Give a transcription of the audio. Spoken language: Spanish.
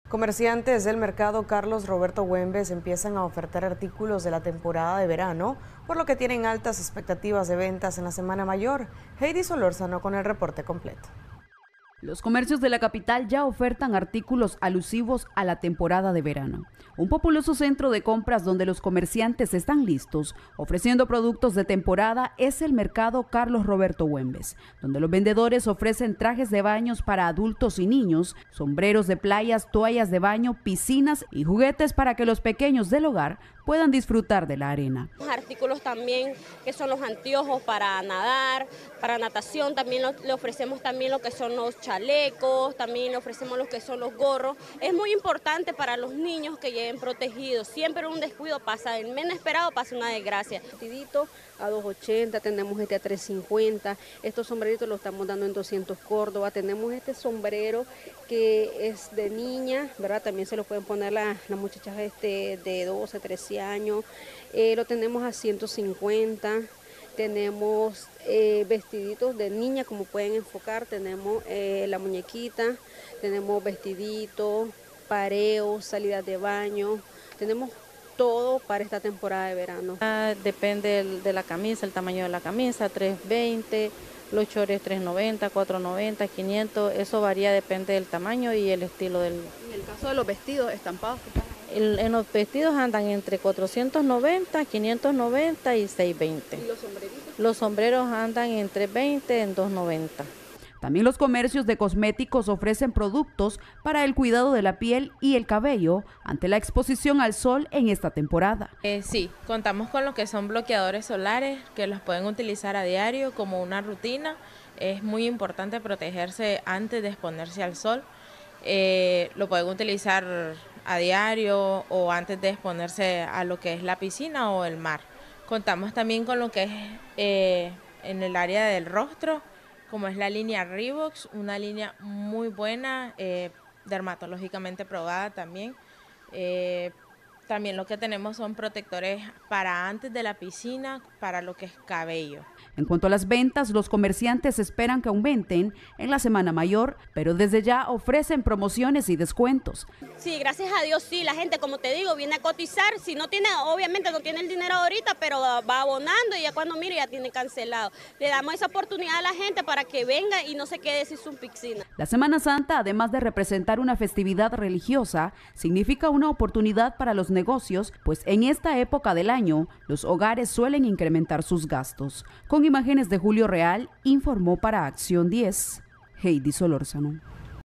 Comerciantes del mercado Carlos Roberto Güemes empiezan a ofertar artículos de la temporada de verano, por lo que tienen altas expectativas de ventas en la Semana Mayor. Heidi Solórzano con el reporte completo. Los comercios de la capital ya ofertan artículos alusivos a la temporada de verano. Un populoso centro de compras donde los comerciantes están listos, ofreciendo productos de temporada, es el mercado Carlos Roberto Güemes, donde los vendedores ofrecen trajes de baños para adultos y niños, sombreros de playas, toallas de baño, piscinas y juguetes para que los pequeños del hogar puedan disfrutar de la arena. Artículos también que son los anteojos para nadar, para natación, también le ofrecemos también lo que son los chalecos, también le ofrecemos lo que son los gorros. Es muy importante para los niños que lleguen protegidos. Siempre un descuido pasa, el menos esperado pasa una desgracia. Vestidito a 2.80, tenemos este a 3.50, estos sombreritos los estamos dando en 200 Córdoba, tenemos este sombrero que es de niña, ¿verdad? También se lo pueden poner las muchachas de 12, 13 años, lo tenemos a 150. Tenemos vestiditos de niña, como pueden enfocar, tenemos la muñequita, tenemos vestiditos, pareos, salidas de baño, tenemos todo para esta temporada de verano. Depende de la camisa, el tamaño de la camisa, 320, los chores 390, 490, 500, eso varía, depende del tamaño y el estilo del... En el caso de los vestidos estampados, en los vestidos andan entre 490, 590 y 620. ¿Y los sombreritos? Los sombreros andan en 320, en 290. También los comercios de cosméticos ofrecen productos para el cuidado de la piel y el cabello ante la exposición al sol en esta temporada. Sí, contamos con lo que son bloqueadores solares que los pueden utilizar a diario como una rutina. Es muy importante protegerse antes de exponerse al sol. Lo pueden utilizar a diario o antes de exponerse a lo que es la piscina o el mar. Contamos también con lo que es en el área del rostro, como es la línea Reeboks, una línea muy buena, dermatológicamente probada también. También lo que tenemos son protectores para antes de la piscina, para lo que es cabello. En cuanto a las ventas, los comerciantes esperan que aumenten en la Semana Mayor, pero desde ya ofrecen promociones y descuentos. Sí, gracias a Dios, sí, la gente, como te digo, viene a cotizar, si no tiene, obviamente no tiene el dinero ahorita, pero va abonando y ya cuando mire ya tiene cancelado. Le damos esa oportunidad a la gente para que venga y no se quede sin su piscina. La Semana Santa, además de representar una festividad religiosa, significa una oportunidad para los negocios, pues en esta época del año los hogares suelen incrementar sus gastos. Con imágenes de Julio Real, informó para Acción 10, Heidi Solórzano.